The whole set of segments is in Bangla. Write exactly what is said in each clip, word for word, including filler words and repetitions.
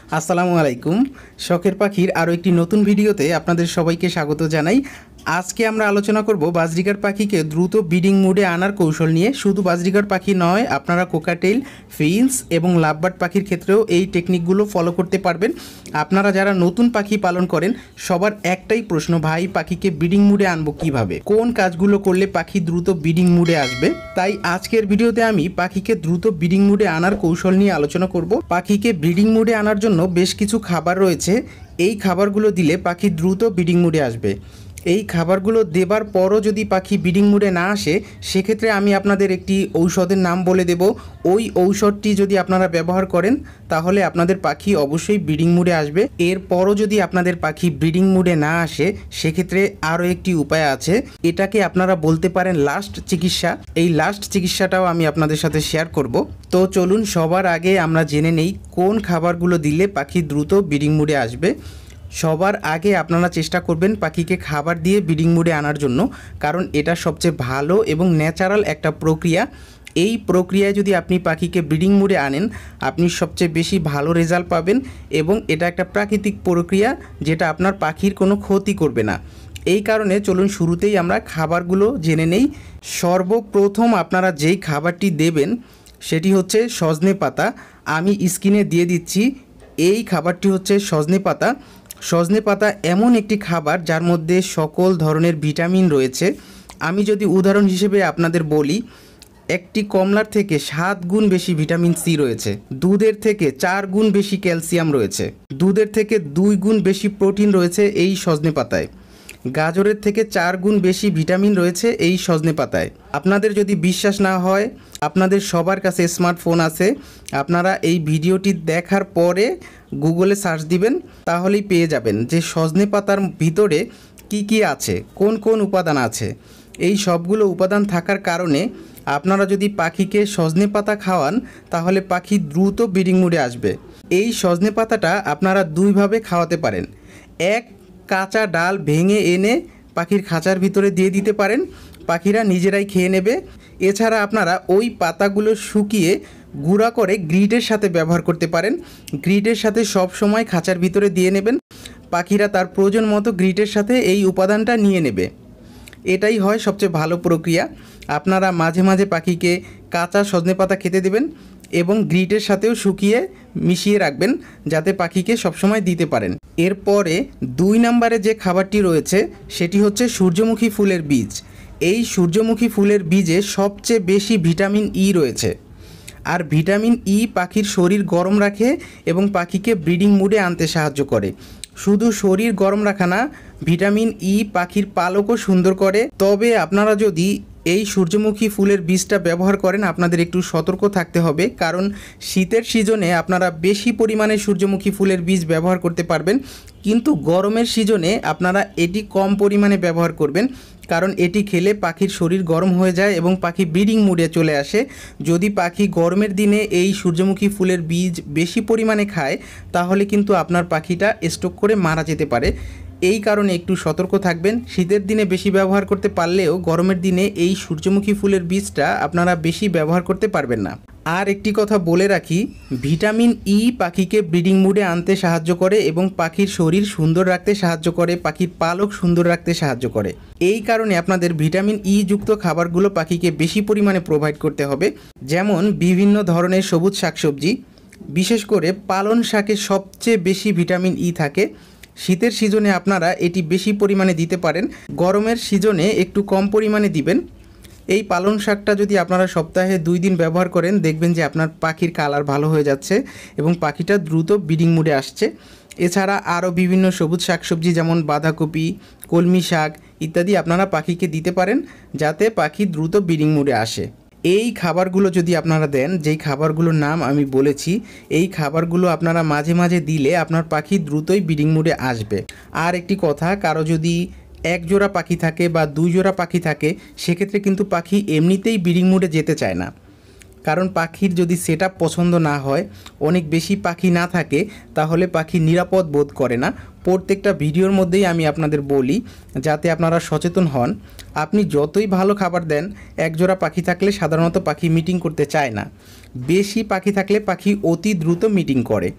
আসসালামু আলাইকুম। শখের পাখির আরও একটি নতুন ভিডিওতে আপনাদের সবাইকে স্বাগত জানাই। আজকে আমরা আলোচনা করব বাজরিগার পাখিকে দ্রুত ব্রিডিং মুডে আনার কৌশল নিয়ে। শুধু বাজরিগার পাখি নয়, আপনারা কোকাটেল, ফিঞ্চ এবং লাভবার্ড পাখির ক্ষেত্রেও এই টেকনিকগুলো ফলো করতে পারবেন। আপনারা যারা নতুন পাখি পালন করেন সবার একটাই প্রশ্ন, ভাই পাখিকে ব্রিডিং মুডে আনবো কিভাবে, কোন কাজগুলো করলে পাখি দ্রুত ব্রিডিং মুডে আসবে। তাই আজকের ভিডিওতে আমি পাখিকে দ্রুত ব্রিডিং মুডে আনার কৌশল নিয়ে আলোচনা করব। পাখিকে ব্রিডিং মুডে আনার জন্য বেশ কিছু খাবার রয়েছে। এই খাবারগুলো দিলে পাখি দ্রুত ব্রিডিং মুডে আসবে। এই খাবারগুলো দেবার পরও যদি পাখি ব্রিডিং মুডে না আসে, সেক্ষেত্রে আমি আপনাদের একটি ঔষধের নাম বলে দেব। ওই ঔষধটি যদি আপনারা ব্যবহার করেন তাহলে আপনাদের পাখি অবশ্যই ব্রিডিং মুডে আসবে। এরপরও যদি আপনাদের পাখি ব্রিডিং মুডে না আসে, সেক্ষেত্রে আরও একটি উপায় আছে। এটাকে আপনারা বলতে পারেন লাস্ট চিকিৎসা। এই লাস্ট চিকিৎসাটাও আমি আপনাদের সাথে শেয়ার করব। তো চলুন সবার আগে আমরা জেনে নেই কোন খাবারগুলো দিলে পাখি দ্রুত ব্রিডিং মুডে আসবে। সবার আগে আপনারা চেষ্টা করবেন পাখিকে খাবার দিয়ে ব্রিডিং মুডে আনার জন্য, কারণ এটা সবচেয়ে ভালো এবং ন্যাচারাল একটা প্রক্রিয়া। এই প্রক্রিয়ায় যদি আপনি পাখিকে ব্রিডিং মুডে আনেন, আপনি সবচেয়ে বেশি ভালো রেজাল্ট পাবেন এবং এটা একটা প্রাকৃতিক প্রক্রিয়া যেটা আপনার পাখির কোনো ক্ষতি করবে না। এই কারণে চলুন শুরুতেই আমরা খাবারগুলো জেনে নেই। সর্বপ্রথম আপনারা যেই খাবারটি দেবেন সেটি হচ্ছে সজনে পাতা। আমি স্ক্রিনে দিয়ে দিচ্ছি। এই খাবারটি হচ্ছে সজনে পাতা। সজনে পাতা এমন একটি খাবার যার মধ্যে সকল ধরনের ভিটামিন রয়েছে। আমি যদি উদাহরণ হিসেবে আপনাদের বলি, একটি কমলার থেকে সাত গুণ বেশি ভিটামিন সি রয়েছে, দুধের থেকে চার গুণ বেশি ক্যালসিয়াম রয়েছে, দুধের থেকে দুই গুণ বেশি প্রোটিন রয়েছে এই সজনে পাতায়, গাজরের থেকে চার গুণ বেশি ভিটামিন রয়েছে এই সজনে পাতায়। আপনাদের যদি বিশ্বাস না হয়, আপনাদের সবার কাছে স্মার্টফোন আছে, আপনারা এই ভিডিওটি দেখার পরে গুগলে সার্চ দিবেন, তাহলেই পেয়ে যাবেন যে সজনে পাতার ভিতরে কি কি আছে, কোন কোন উপাদান আছে। এই সবগুলো উপাদান থাকার কারণে আপনারা যদি পাখিকে সজনে পাতা খাওয়ান তাহলে পাখি দ্রুত ব্রিডিং মুডে আসবে। এই সজনে পাতাটা আপনারা দুইভাবে খাওয়াতে পারেন। এক, কাঁচা ডাল ভেঙে এনে পাখির খাঁচার ভিতরে দিয়ে দিতে পারেন, পাখিরা নিজেরাই খেয়ে নেবে। এছাড়া আপনারা ওই পাতাগুলো শুকিয়ে গুঁড়া করে গ্রিডের সাথে ব্যবহার করতে পারেন। গ্রিডের সাথে সব সময় খাঁচার ভিতরে দিয়ে নেবেন, পাখিরা তার প্রয়োজন মতো গ্রিডের সাথে এই উপাদানটা নিয়ে নেবে। এটাই হয় সবচেয়ে ভালো প্রক্রিয়া। আপনারা মাঝে মাঝে পাখিকে কাঁচা সজনে পাতা খেতে দেবেন এবং গ্রিটের সাথেও শুকিয়ে মিশিয়ে রাখবেন, যাতে পাখিকে সবসময় দিতে পারেন। এরপরে দুই নম্বরে যে খাবারটি রয়েছে সেটি হচ্ছে সূর্যমুখী ফুলের বীজ। এই সূর্যমুখী ফুলের বীজে সবচেয়ে বেশি ভিটামিন ই রয়েছে, আর ভিটামিন ই পাখির শরীর গরম রাখে এবং পাখিকে ব্রিডিং মুডে আনতে সাহায্য করে। শুধু শরীর গরম রাখা না, ভিটামিন ই পাখির পালকও সুন্দর করে। তবে আপনারা যদি এই সূর্যমুখী ফুলের বীজটা ব্যবহার করেন, আপনাদের একটু সতর্ক থাকতে হবে, কারণ শীতের সিজনে আপনারা বেশি পরিমাণে সূর্যমুখী ফুলের বীজ ব্যবহার করতে পারবেন, কিন্তু গরমের সিজনে আপনারা এটি কম পরিমাণে ব্যবহার করবেন, কারণ এটি খেলে পাখির শরীর গরম হয়ে যায় এবং পাখি ব্রিডিং মুডে চলে আসে। যদি পাখি গরমের দিনে এই সূর্যমুখী ফুলের বীজ বেশি পরিমাণে খায় তাহলে কিন্তু আপনার পাখিটা স্ট্রোক করে মারা যেতে পারে। এই কারণে একটু সতর্ক থাকবেন। শীতের দিনে বেশি ব্যবহার করতে পারলেও গরমের দিনে এই সূর্যমুখী ফুলের বীজটা আপনারা বেশি ব্যবহার করতে পারবেন না। আর একটি কথা বলে রাখি, ভিটামিন ই পাখিকে ব্রিডিং মুডে আনতে সাহায্য করে এবং পাখির শরীর সুন্দর রাখতে সাহায্য করে, পাখির পালক সুন্দর রাখতে সাহায্য করে। এই কারণে আপনাদের ভিটামিন ই যুক্ত খাবারগুলো পাখিকে বেশি পরিমাণে প্রোভাইড করতে হবে। যেমন বিভিন্ন ধরনের সবুজ শাকসবজি, বিশেষ করে পালন শাকে সবচেয়ে বেশি ভিটামিন ই থাকে। শীতের সিজনে আপনারা এটি বেশি পরিমাণে দিতে পারেন, গরমের সিজনে একটু কম পরিমাণে দিবেন। এই পালং শাকটা যদি আপনারা সপ্তাহে দুই দিন ব্যবহার করেন, দেখবেন যে আপনার পাখির কালার ভালো হয়ে যাচ্ছে এবং পাখিটা দ্রুত ব্রিডিং মুডে আসছে। এছাড়া আরও বিভিন্ন সবুজ শাকসবজি যেমন বাঁধাকপি, কলমি শাক ইত্যাদি আপনারা পাখিকে দিতে পারেন, যাতে পাখি দ্রুত ব্রিডিং মুডে আসে। এই খাবারগুলো যদি আপনারা দেন, যেই খাবারগুলোর নাম আমি বলেছি, এই খাবারগুলো আপনারা মাঝে মাঝে দিলে আপনার পাখি দ্রুতই ব্রিডিং মুডে আসবে। আর একটি কথা, কারো যদি এক জোড়া পাখি থাকে বা দুই জোড়া পাখি থাকে, সেক্ষেত্রে কিন্তু পাখি এমনিতেই ব্রিডিং মুডে যেতে চায় না, কারণ পাখির যদি সেটআপ পছন্দ না হয়, অনেক বেশি পাখি না থাকে, তাহলে পাখি নিরাপদ বোধ করে না। প্রত্যেকটা ভিডিওর মধ্যেই আমি আপনাদের বলি, যাতে আপনারা সচেতন হন। আপনি যতই ভালো খাবার দেন, একজোড়া পাখি থাকলে সাধারণত পাখি মিটিং করতে চায় না, বেশি পাখি থাকলে পাখি অতি দ্রুত মিটিং করে।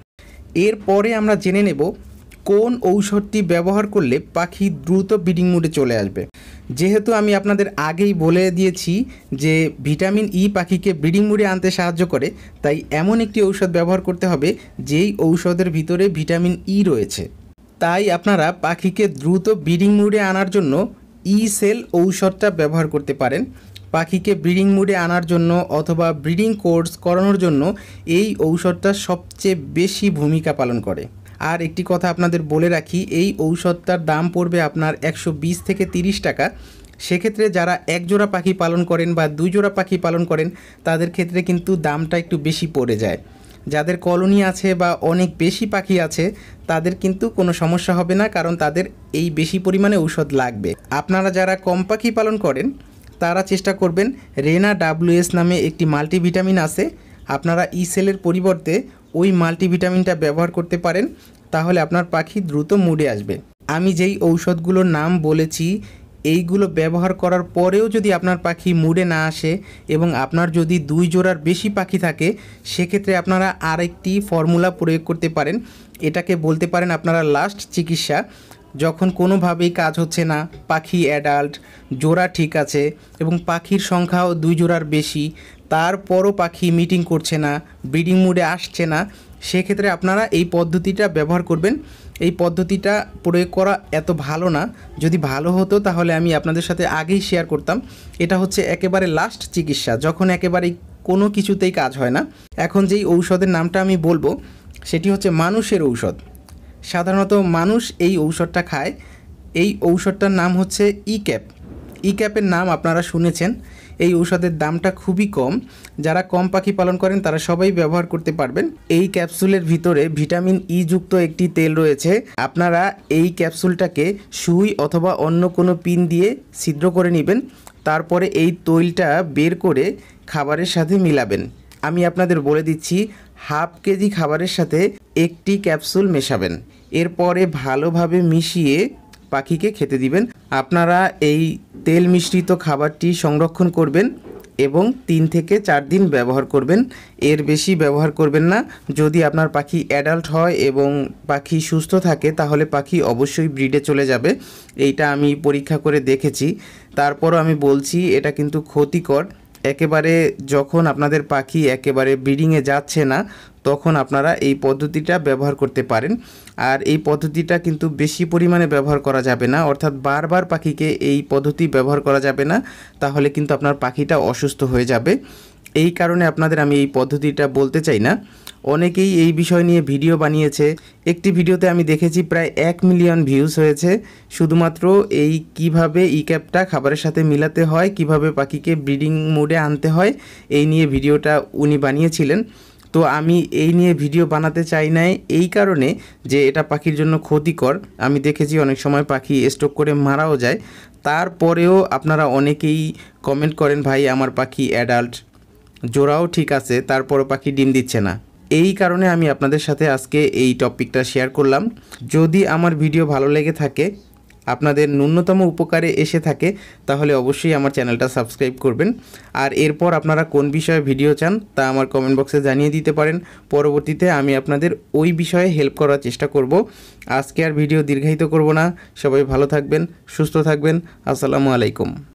এরপরে আমরা জেনে নেব কোন ঔষধটি ব্যবহার করলে পাখি দ্রুত ব্রিডিং মুডে চলে আসবে। যেহেতু আমি আপনাদের আগেই বলে দিয়েছি যে ভিটামিন ই পাখিকে ব্রিডিং মুডে আনতে সাহায্য করে, তাই এমন একটি ঔষধ ব্যবহার করতে হবে যেই ঔষধের ভিতরে ভিটামিন ই রয়েছে। তাই আপনারা পাখিকে দ্রুত ব্রিডিং মুডে আনার জন্য ই সেল ঔষধটা ব্যবহার করতে পারেন। পাখিকে ব্রিডিং মুডে আনার জন্য অথবা ব্রিডিং কোর্স করানোর জন্য এই ঔষধটা সবচেয়ে বেশি ভূমিকা পালন করে। আর একটি কথা আপনাদের বলে রাখি, এই ঔষধটার দাম পড়বে আপনার একশো বিশ থেকে তিরিশ টাকা। সেক্ষেত্রে যারা এক জোড়া পাখি পালন করেন বা দুই জোড়া পাখি পালন করেন তাদের ক্ষেত্রে কিন্তু দামটা একটু বেশি পড়ে যায়। যাদের কলোনি আছে বা অনেক বেশি পাখি আছে তাদের কিন্তু কোনো সমস্যা হবে না, কারণ তাদের এই বেশি পরিমাণে ঔষধ লাগবে। আপনারা যারা কম পাখি পালন করেন তারা চেষ্টা করবেন, রেনা ডাব্লিউএস নামে একটি মাল্টিভিটামিন আছে, আপনারা ই সেলের পরিবর্তে ওই মাল্টিভিটামিনটা ব্যবহার করতে পারেন, তাহলে আপনার পাখি দ্রুত মুডে আসবে। আমি যেই ঔষধগুলোর নাম বলেছি এইগুলো ব্যবহার করার পরেও যদি আপনার পাখি মুডে না আসে এবং আপনার যদি দুই জোড়ার বেশি পাখি থাকে, সেক্ষেত্রে আপনারা আরেকটি ফর্মুলা প্রয়োগ করতে পারেন। এটাকে বলতে পারেন আপনারা লাস্ট চিকিৎসা। যখন কোনোভাবেই কাজ হচ্ছে না, পাখি অ্যাডাল্ট, জোড়া ঠিক আছে এবং পাখির সংখ্যাও দুই জোড়ার বেশি, তারপরও পাখি মিটিং করছে না, ব্রিডিং মুডে আসছে না, সেক্ষেত্রে আপনারা এই পদ্ধতিটা ব্যবহার করবেন। এই পদ্ধতিটা প্রয়োগ করা এত ভালো না, যদি ভালো হতো তাহলে আমি আপনাদের সাথে আগেই শেয়ার করতাম। এটা হচ্ছে একেবারে লাস্ট চিকিৎসা, যখন একেবারেই কোনো কিছুতেই কাজ হয় না। এখন যেই ঔষধের নামটা আমি বলবো সেটি হচ্ছে মানুষের ঔষধ। সাধারণত মানুষ এই ঔষধটা খায়। এই ঔষধটার নাম হচ্ছে ই ক্যাপ। ই ক্যাপের নাম আপনারা শুনেছেন। এই ঔষধের দামটা খুবই কম, যারা কম পাখি পালন করেন তারা সবাই ব্যবহার করতে পারবেন। এই ক্যাপসুলের ভিতরে ভিটামিন ই যুক্ত একটি তেল রয়েছে। আপনারা এই ক্যাপসুলটাকে সুই অথবা অন্য কোনো পিন দিয়ে ছিদ্র করে নেবেন, তারপরে এই তৈলটা বের করে খাবারের সাথে মিলাবেন। আমি আপনাদের বলে দিচ্ছি, হাফ কেজি খাবারের সাথে একটি ক্যাপসুল মেশাবেন, এরপরে ভালোভাবে মিশিয়ে পাখিকে খেতে দিবেন। আপনারা এই তেল মিশ্রিত খাবারটি সংরক্ষণ করবেন এবং তিন থেকে চার দিন ব্যবহার করবেন, এর বেশি ব্যবহার করবেন না। যদি আপনার পাখি অ্যাডাল্ট হয় এবং পাখি সুস্থ থাকে তাহলে পাখি অবশ্যই ব্রিডে চলে যাবে। এইটা আমি পরীক্ষা করে দেখেছি। তারপরও আমি বলছি এটা কিন্তু ক্ষতিকর। একেবারে যখন আপনাদের পাখি একেবারে ব্রিডিংয়ে যাচ্ছে না তখন আপনারা এই পদ্ধতিটা ব্যবহার করতে পারেন। আর এই পদ্ধতিটা কিন্তু বেশি পরিমাণে ব্যবহার করা যাবে না, অর্থাৎ বারবার পাখিকে এই পদ্ধতি ব্যবহার করা যাবে না, তাহলে কিন্তু আপনার পাখিটা অসুস্থ হয়ে যাবে। এই কারণে আপনাদের আমি এই পদ্ধতিটা বলতে চাই না। অনেকেই এই বিষয় নিয়ে ভিডিও বানিয়েছে। একটি ভিডিওতে আমি দেখেছি প্রায় এক মিলিয়ন ভিউজ হয়েছে, শুধুমাত্র এই কিভাবে ই ক্যাপটা খাবারের সাথে মিলাতে হয়, কিভাবে পাখিকে ব্রিডিং মোডে আনতে হয়, এই নিয়ে ভিডিওটা উনি বানিয়েছিলেন। তো আমি এই নিয়ে ভিডিও বানাতে চাই না এই কারণে যে এটা পাখির জন্য ক্ষতিকর। আমি দেখেছি অনেক সময় পাখি স্ট্রোক করে মারাও যায়। তারপরেও আপনারা অনেকেই কমেন্ট করেন, ভাই আমার পাখি অ্যাডাল্ট, জোড়াও ঠিক আছে, তারপরও পাখি ডিম দিচ্ছে না। এই কারণে আমি আপনাদের সাথে আজকে এই টপিকটা শেয়ার করলাম। যদি আমার ভিডিও ভালো লেগে থাকে, আপনাদের ন্যূনতম উপকারে এসে থাকে, তাহলে অবশ্যই আমার চ্যানেলটা সাবস্ক্রাইব করবেন। আর এরপর আপনারা কোন বিষয়ে ভিডিও চান তা আমার কমেন্ট বক্সে জানিয়ে দিতে পারেন। পরবর্তীতে আমি আপনাদের ওই বিষয়ে হেল্প করার চেষ্টা করব। আজকে আর ভিডিও দীর্ঘায়িত করব না। সবাই ভালো থাকবেন, সুস্থ থাকবেন। আসসালামু আলাইকুম।